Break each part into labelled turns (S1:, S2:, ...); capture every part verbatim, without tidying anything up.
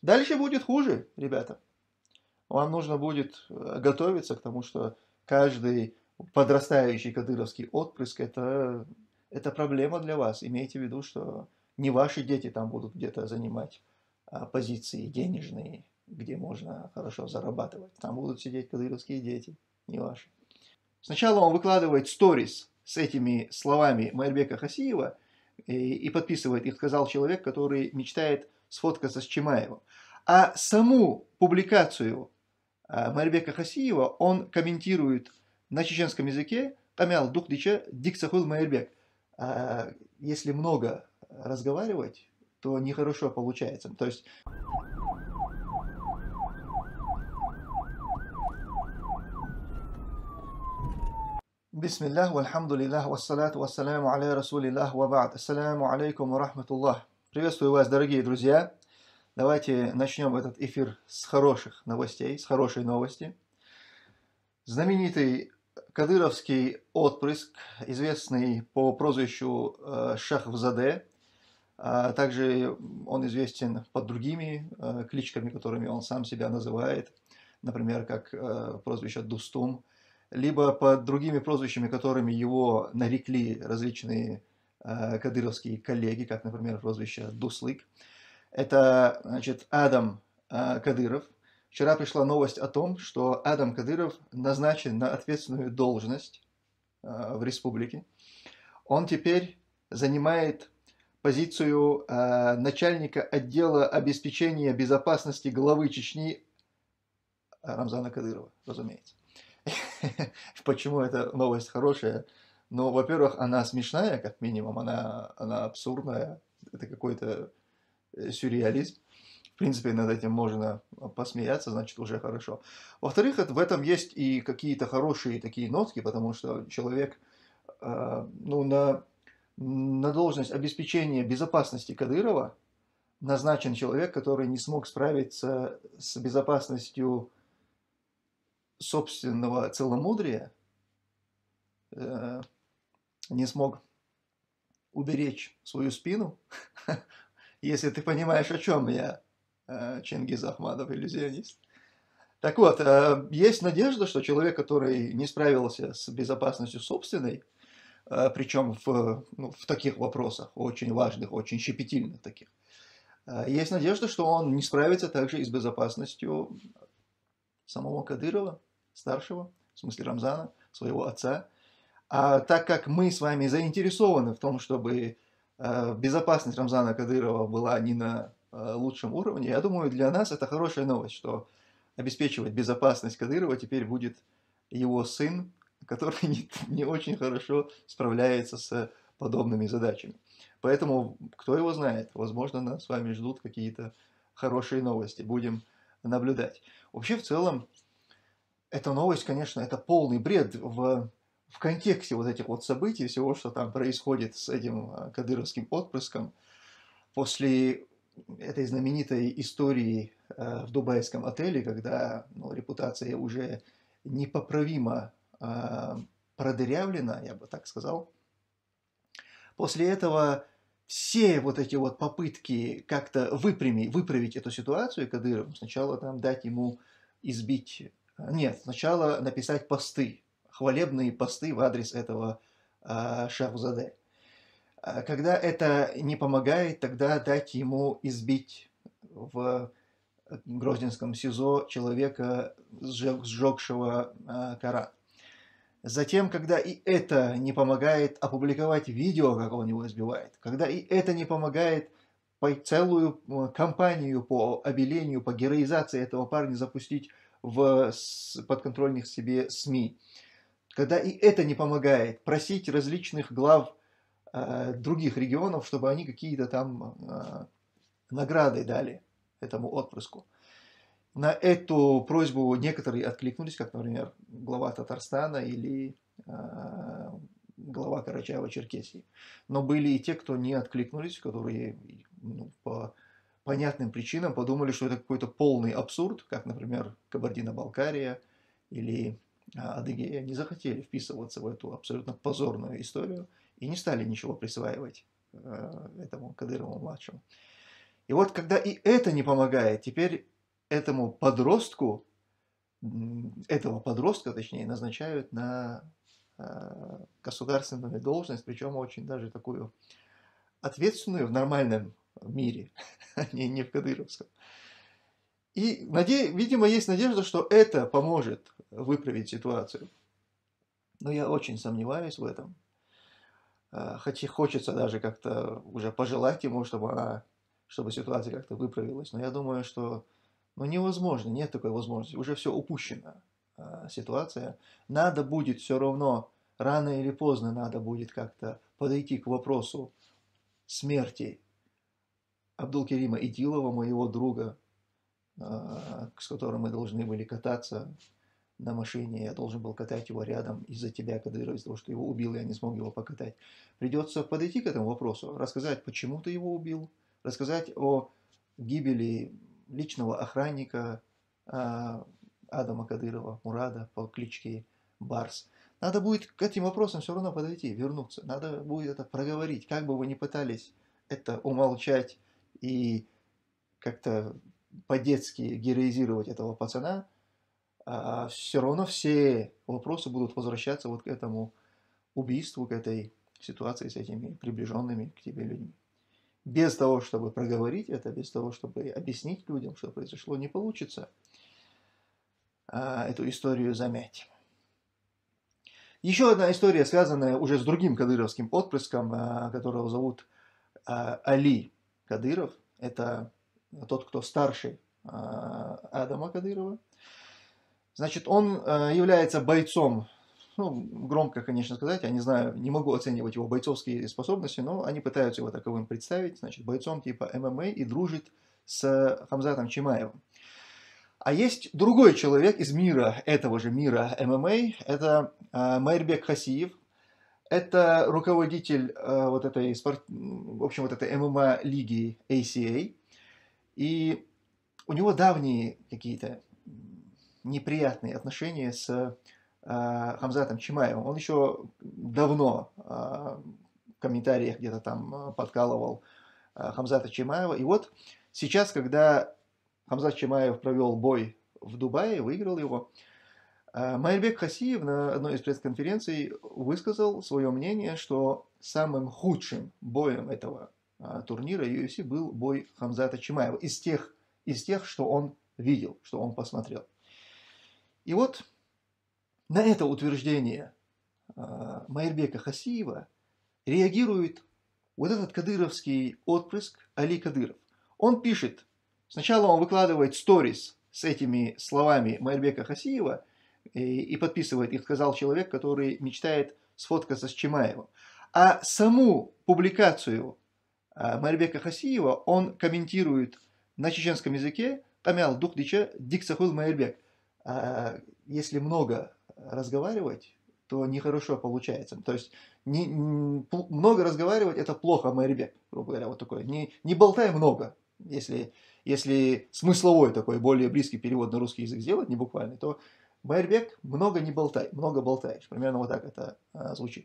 S1: Дальше будет хуже, ребята. Вам нужно будет э, готовиться к тому, что каждый подрастающий кадыровский отпрыск это, это проблема для вас. Имейте в виду, что не ваши дети там будут где-то занимать а, позиции денежные, где можно хорошо зарабатывать. Там будут сидеть кадыровские дети, не ваши. Сначала он выкладывает сторис с этими словами Майрбека Хасиева и, и подписывает их, сказал человек, который мечтает сфоткаться с Чимаевым. А саму публикацию а, Майрбека Хасиева он комментирует на чеченском языке «Камял духдича диксахул Майрбек». А, если много разговаривать, то нехорошо получается. То есть Бисмиллах, вальхамдулиллах, вассалату вассаляму аля расулиллах, ва ба'д. Ассаляму алейкум ва рахматуллах. Приветствую вас, дорогие друзья. Давайте начнем этот эфир с хороших новостей, с хорошей новости. Знаменитый кадыровский отпрыск, известный по прозвищу э, Шахвзаде, а также он известен под другими э, кличками, которыми он сам себя называет, например, как э, прозвище Дустум, либо под другими прозвищами, которыми его нарекли различные э, кадыровские коллеги, как, например, прозвище Дуслык. Это, значит, Адам э, Кадыров. Вчера пришла новость о том, что Адам Кадыров назначен на ответственную должность э, в республике. Он теперь занимает позицию э, начальника отдела обеспечения безопасности главы Чечни Рамзана Кадырова, разумеется. Почему эта новость хорошая? Ну, во-первых, она смешная, как минимум, она, она абсурдная, это какой-то сюрреализм. В принципе, над этим можно посмеяться, значит, уже хорошо. Во-вторых, в этом есть и какие-то хорошие такие нотки, потому что человек э, ну, на, на должность обеспечения безопасности Кадырова назначен человек, который не смог справиться с безопасностью собственного целомудрия, э, не смог уберечь свою спину, если ты понимаешь, о чем я, э, Чингиз Ахмадов, иллюзионист. Так вот, э, есть надежда, что человек, который не справился с безопасностью собственной, э, причем в, ну, в таких вопросах, очень важных, очень щепетильных таких, э, есть надежда, что он не справится также и с безопасностью самого Кадырова, старшего, в смысле Рамзана, своего отца. А так как мы с вами заинтересованы в том, чтобы э, безопасность Рамзана Кадырова была не на э, лучшем уровне, я думаю, для нас это хорошая новость, что обеспечивать безопасность Кадырова теперь будет его сын, который не, не очень хорошо справляется с подобными задачами. Поэтому, кто его знает, возможно, нас с вами ждут какие-то хорошие новости. Будем наблюдать. Вообще, в целом, эта новость, конечно, это полный бред в, в контексте вот этих вот событий, всего, что там происходит с этим э, кадыровским отпрыском. После этой знаменитой истории э, в дубайском отеле, когда ну, репутация уже непоправимо э, продырявлена, я бы так сказал. После этого все вот эти вот попытки как-то выпрямить, выправить эту ситуацию Кадыровым, сначала там дать ему избить, нет, сначала написать посты, хвалебные посты в адрес этого э, Шахзаде. А когда это не помогает, тогда дать ему избить в Грозненском СИЗО человека, сжегшего э, Коран. Затем, когда и это не помогает, опубликовать видео, как он его избивает. Когда и это не помогает, целую кампанию по обелению, по героизации этого парня запустить в подконтрольных себе СМИ. Когда и это не помогает, просить различных глав э, других регионов, чтобы они какие-то там э, награды дали этому отпрыску. На эту просьбу некоторые откликнулись, как, например, глава Татарстана или э, глава Карачаева-Черкесии. Но были и те, кто не откликнулись, которые ну, по понятным причинам подумали, что это какой-то полный абсурд, как, например, Кабардино-Балкария или Адыгея, не захотели вписываться в эту абсолютно позорную историю и не стали ничего присваивать э, этому Кадырову-младшему. И вот когда и это не помогает, теперь этому подростку, этого подростка, точнее, назначают на государственную должность, причем очень даже такую ответственную в нормальном мире, а не, не в кадыровском. И, наде... видимо, есть надежда, что это поможет выправить ситуацию. Но я очень сомневаюсь в этом. Хотя хочется даже как-то уже пожелать ему, чтобы, она... чтобы ситуация как-то выправилась. Но я думаю, что ну, невозможно, нет такой возможности. Уже все упущено, ситуация. Надо будет все равно, рано или поздно надо будет как-то подойти к вопросу смерти Абдулкерима Идилова, моего друга, с которым мы должны были кататься на машине. Я должен был катать его рядом из-за тебя, Кадыров, из-за того, что его убил, я не смог его покатать. Придется подойти к этому вопросу, рассказать, почему ты его убил, рассказать о гибели личного охранника Адама Кадырова, Мурада, по кличке Барс. Надо будет к этим вопросам все равно подойти, вернуться. Надо будет это проговорить. Как бы вы ни пытались это умолчать и как-то по-детски героизировать этого пацана, а все равно все вопросы будут возвращаться вот к этому убийству, к этой ситуации с этими приближенными к тебе людьми. Без того, чтобы проговорить это, без того, чтобы объяснить людям, что произошло, не получится а, эту историю замять. Еще одна история, связанная уже с другим кадыровским отпрыском, а, которого зовут а, Али Кадыров. Это тот, кто старше а, Адама Кадырова. Значит, он является бойцом, ну, громко, конечно, сказать, я не знаю, не могу оценивать его бойцовские способности, но они пытаются его таковым представить, значит, бойцом типа эм эм а и дружит с Хамзатом Чимаевым. А есть другой человек из мира, этого же мира эм эм а, это Майрбек Хасиев, это руководитель вот этой, спорт... в общем, вот этой эм эм а-лиги эй си эй, и у него давние какие-то неприятные отношения с э, Хамзатом Чимаевым. Он еще давно э, в комментариях где-то там подкалывал э, Хамзата Чимаева. И вот сейчас, когда Хамзат Чимаев провел бой в Дубае, выиграл его, э, Майрбек Хасиев на одной из пресс-конференций высказал свое мнение, что самым худшим боем этого э, турнира ю эф си был бой Хамзата Чимаева из тех, из тех, что он видел, что он посмотрел. И вот на это утверждение э, Майрбека Хасиева реагирует вот этот кадыровский отпрыск Али Кадыров. Он пишет, сначала он выкладывает сторис с этими словами Майрбека Хасиева и, и подписывает их, сказал человек, который мечтает сфоткаться с Чимаевым. А саму публикацию э, Майрбека Хасиева он комментирует на чеченском языке «Камял духдича диксахул Майрбек». Если много разговаривать, то нехорошо получается. То есть не, не, много разговаривать это плохо, Майрбек, грубо говоря, вот такое. Не, не болтай много. Если, если смысловой такой, более близкий перевод на русский язык сделать, не буквально, то Майрбек, много не болтай, много болтаешь. Примерно вот так это а, звучит.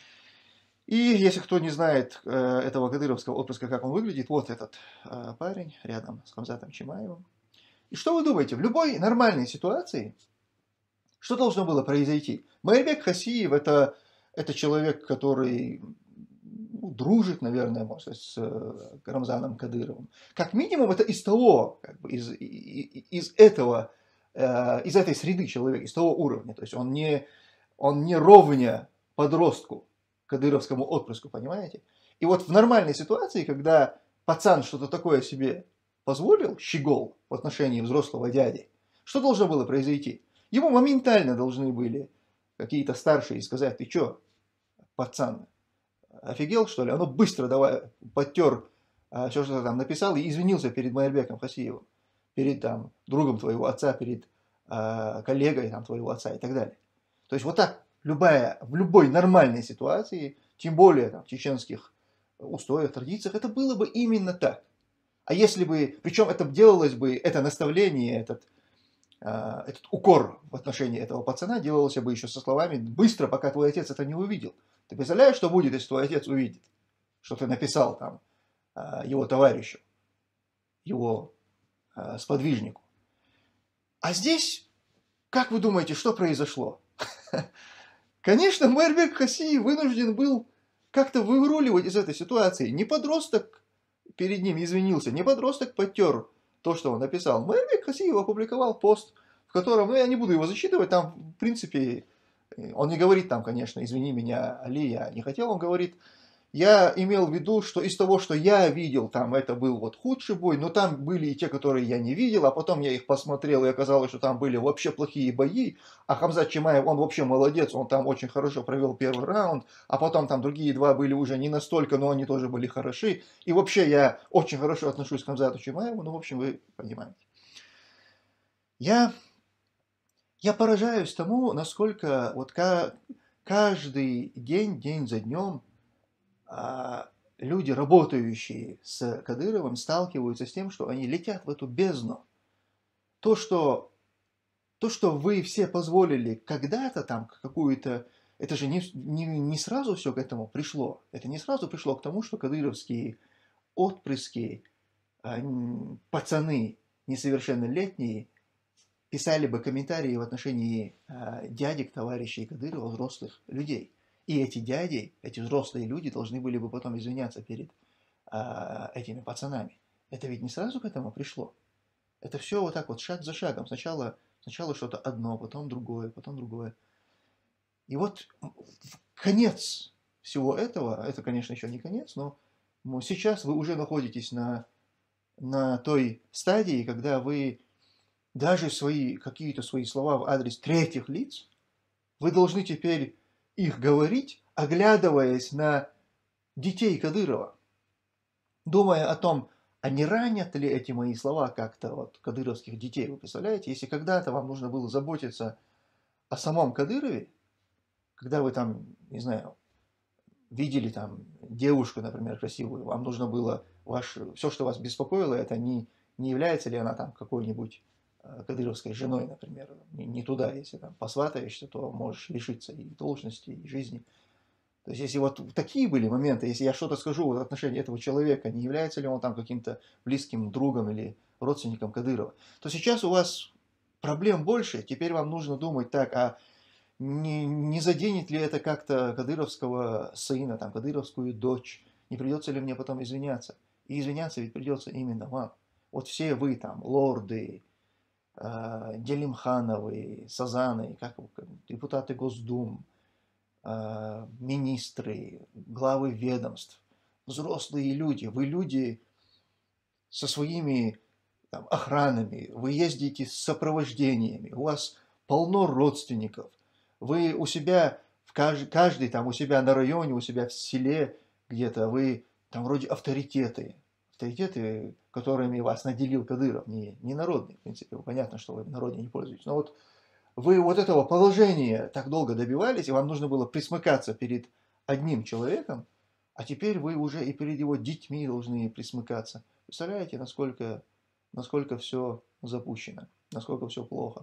S1: И если кто не знает э, этого кадыровского отпрыска, как он выглядит, вот этот э, парень рядом с Хамзатом Чимаевым. И что вы думаете, в любой нормальной ситуации, что должно было произойти? Майрбек Хасиев это, это человек, который ну, дружит, наверное, может, с э, Рамзаном Кадыровым. Как минимум, это из того, как бы, из, из, из этого, э, из этой среды человека, из того уровня. То есть он не, он не ровня подростку, кадыровскому отпрыску, понимаете? И вот в нормальной ситуации, когда пацан что-то такое себе позволил, щегол, в отношении взрослого дяди, что должно было произойти? Ему моментально должны были какие-то старшие сказать, ты что, пацан, офигел, что ли? Оно быстро давай, подтер а, все, что ты там написал, и извинился перед Майрбеком Хасиевым, перед там, другом твоего отца, перед а, коллегой там, твоего отца и так далее. То есть вот так любая, в любой нормальной ситуации, тем более там, в чеченских устоях, традициях, это было бы именно так. А если бы, причем это делалось бы, это наставление, этот, э, этот укор в отношении этого пацана делалось бы еще со словами «быстро, пока твой отец это не увидел». Ты представляешь, что будет, если твой отец увидит, что ты написал там э, его товарищу? его э, сподвижнику. А здесь, как вы думаете, что произошло? Конечно, Майрбек Хаси вынужден был как-то выруливать из этой ситуации. Не подросток перед ним извинился, не подросток потер то, что он написал. Майрбек Хаси опубликовал пост, в котором, ну я не буду его зачитывать, там в принципе, он не говорит там, конечно, извини меня, Али, я не хотел, он говорит, я имел в виду, что из того, что я видел, там это был вот худший бой, но там были и те, которые я не видел, а потом я их посмотрел, и оказалось, что там были вообще плохие бои, а Хамзат Чимаев, он вообще молодец, он там очень хорошо провел первый раунд, а потом там другие два были уже не настолько, но они тоже были хороши, и вообще я очень хорошо отношусь к Хамзату Чимаеву, ну, в общем, вы понимаете. Я, я поражаюсь тому, насколько вот каждый день, день за днем, люди, работающие с Кадыровым, сталкиваются с тем, что они летят в эту бездну. То, что, то, что вы все позволили когда-то там какую-то... Это же не, не, не сразу все к этому пришло. Это не сразу пришло к тому, что кадыровские отпрыски, пацаны несовершеннолетние, писали бы комментарии в отношении дядек, товарищей Кадырова, взрослых людей. И эти дяди, эти взрослые люди должны были бы потом извиняться перед а, этими пацанами. Это ведь не сразу к этому пришло. Это все вот так вот, шаг за шагом. Сначала, сначала что-то одно, потом другое, потом другое. И вот конец всего этого, это, конечно, еще не конец, но сейчас вы уже находитесь на, на той стадии, когда вы даже свои, какие-то свои слова в адрес третьих лиц, вы должны теперь их говорить, оглядываясь на детей Кадырова, думая о том, а не ранят ли эти мои слова как-то вот кадыровских детей. Вы представляете, если когда-то вам нужно было заботиться о самом Кадырове, когда вы там, не знаю, видели там девушку, например, красивую, вам нужно было, ваш, все, что вас беспокоило, это не, не является ли она там какой-нибудь кадыровской женой, например, не, не туда, если там посватаешься, то можешь лишиться и должности, и жизни. То есть, если вот такие были моменты, если я что-то скажу в отношении этого человека, не является ли он там каким-то близким другом или родственником Кадырова, то сейчас у вас проблем больше, теперь вам нужно думать так, а не, не заденет ли это как-то кадыровского сына, там, кадыровскую дочь, не придется ли мне потом извиняться? И извиняться ведь придется именно вам. Вот все вы там, лорды, Делимхановы, Сазаны, как, депутаты Госдум, министры, главы ведомств, взрослые люди, вы люди со своими там, охранами, вы ездите с сопровождениями, у вас полно родственников, вы у себя, в каждый, каждый там у себя на районе, у себя в селе где-то, вы там вроде авторитеты, авторитеты, которыми вас наделил Кадыров, не, не народные, в принципе, понятно, что вы в народе не пользуетесь, но вот вы вот этого положения так долго добивались, и вам нужно было присмыкаться перед одним человеком, а теперь вы уже и перед его детьми должны присмыкаться. Представляете, насколько, насколько все запущено, насколько все плохо.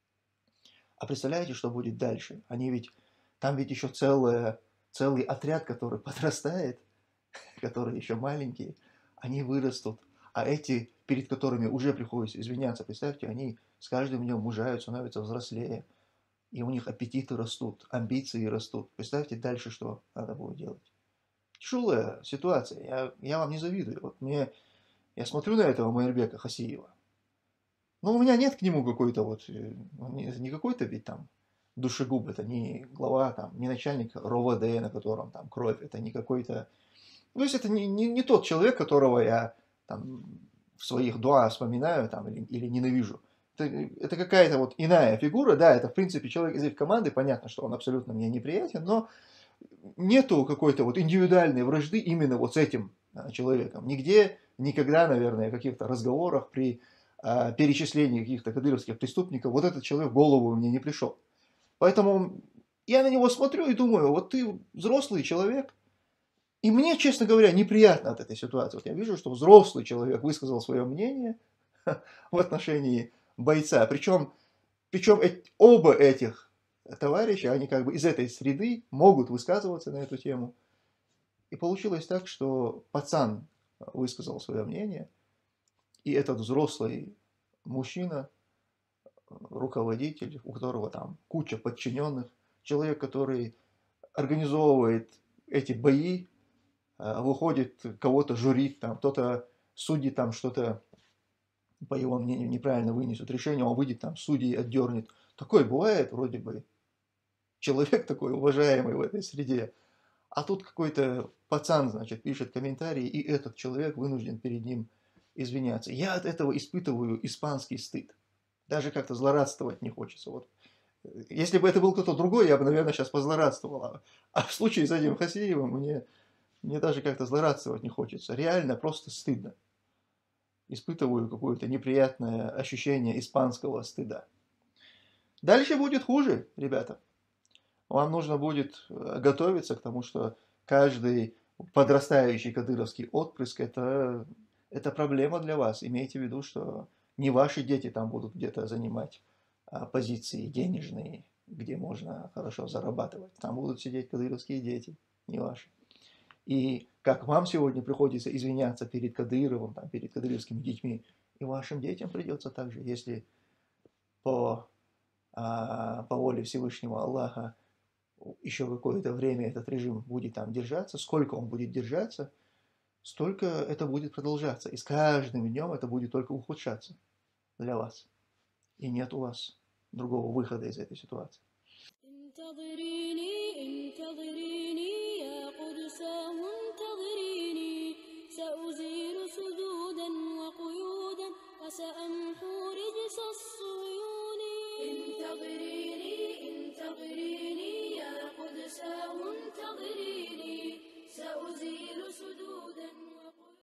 S1: А представляете, что будет дальше? Они ведь, там ведь еще целое, целый отряд, который подрастает, которые еще маленькие, они вырастут. А эти, перед которыми уже приходится извиняться, представьте, они с каждым днем мужают, становятся взрослее, и у них аппетиты растут, амбиции растут. Представьте дальше, что надо будет делать. Тяжелая ситуация, я, я вам не завидую. Вот мне, я смотрю на этого Майрбека Хасиева, но у меня нет к нему какой-то вот, не, не какой-то ведь там душегуб, это не глава, там, не начальник РОВД, на котором там кровь, это не какой-то... То есть это не, не, не тот человек, которого я там, в своих дуа вспоминаю там, или, или ненавижу. Это, это какая-то вот иная фигура, да, это в принципе человек из их команды, понятно, что он абсолютно мне неприятен, но нету какой-то вот индивидуальной вражды именно вот с этим а, человеком. Нигде, никогда, наверное, в каких-то разговорах при а, перечислении каких-то кадыровских преступников вот этот человек в голову мне не пришел. Поэтому я на него смотрю и думаю, вот ты взрослый человек, и мне, честно говоря, неприятно от этой ситуации. Вот я вижу, что взрослый человек высказал свое мнение в отношении бойца. Причем, причем оба этих товарища, они как бы из этой среды могут высказываться на эту тему. И получилось так, что пацан высказал свое мнение, И этот взрослый мужчина, руководитель, у которого там куча подчиненных, человек, который организовывает эти бои, выходит кого-то журить, там кто-то судит, там что-то, по его мнению, неправильно вынесет решение, он выйдет там, судьи отдернет. Такое бывает вроде бы. Человек такой уважаемый в этой среде. А тут какой-то пацан, значит, пишет комментарии, и этот человек вынужден перед ним извиняться. Я от этого испытываю испанский стыд. Даже как-то злорадствовать не хочется. Вот. Если бы это был кто-то другой, я бы, наверное, сейчас позлорадствовал. А в случае с этим Хасеевым мне, мне даже как-то злорадствовать не хочется. Реально просто стыдно. Испытываю какое-то неприятное ощущение испанского стыда. Дальше будет хуже, ребята. Вам нужно будет готовиться к тому, что каждый подрастающий кадыровский отпрыск это, это проблема для вас. Имейте в виду, что не ваши дети там будут где-то занимать а, позиции денежные, где можно хорошо зарабатывать. Там будут сидеть кадыровские дети, не ваши. И как вам сегодня приходится извиняться перед Кадыровым, там, перед кадыровскими детьми, и вашим детям придется также, если по, а, по воле Всевышнего Аллаха еще какое-то время этот режим будет там держаться, сколько он будет держаться, столько это будет продолжаться. И с каждым днем это будет только ухудшаться для вас. И нет у вас другого выхода из этой ситуации.